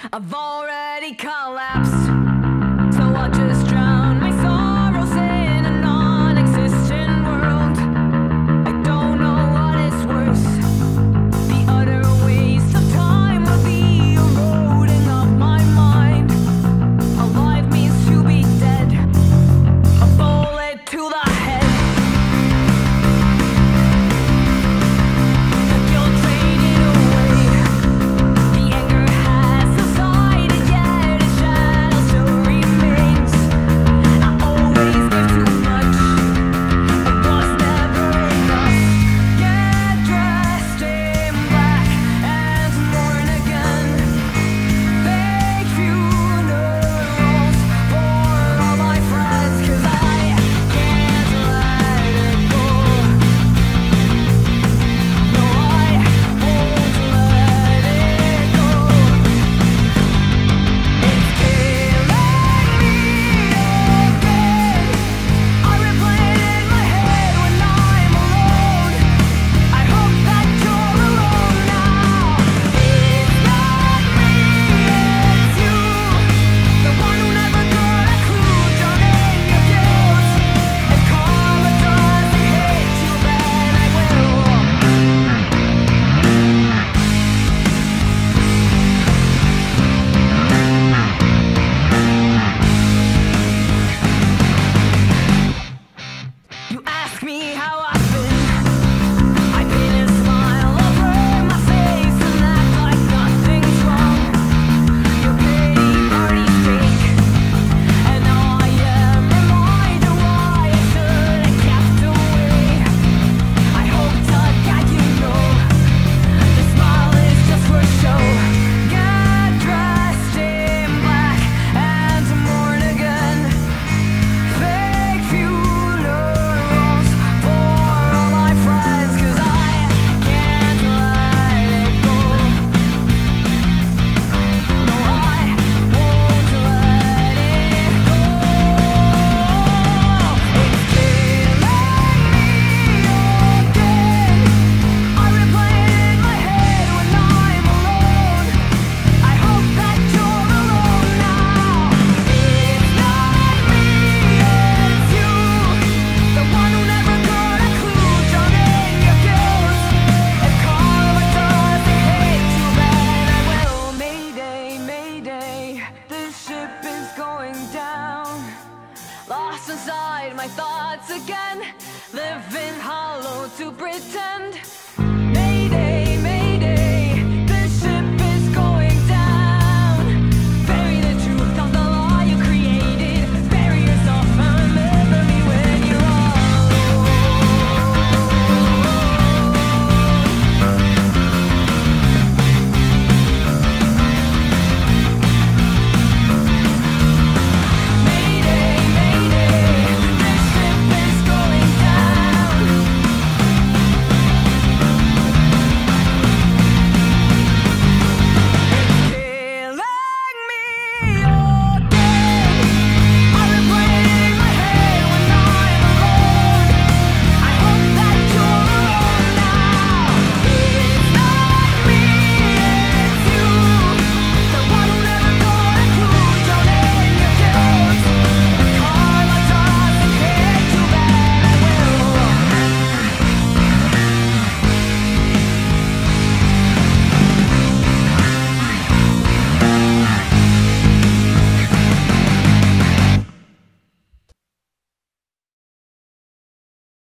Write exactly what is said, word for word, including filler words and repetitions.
I've already collapsed, so I'll just drown my sorrows in a non-existent world. I don't know what is worse, the utter waste of time or the eroding of my mind. Alive means to be dead, a bullet to the head. Lost inside my thoughts again, living hollow to pretend.